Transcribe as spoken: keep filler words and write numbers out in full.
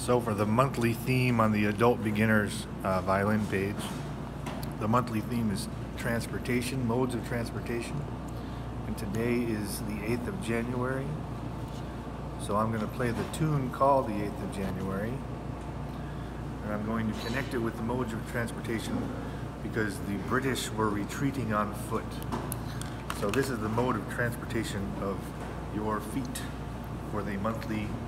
So for the monthly theme on the Adult Beginners uh, violin page, the monthly theme is transportation, modes of transportation. And today is the eighth of January. So I'm going to play the tune called the eighth of January. And I'm going to connect it with the modes of transportation because the British were retreating on foot. So this is the mode of transportation of your feet for the monthly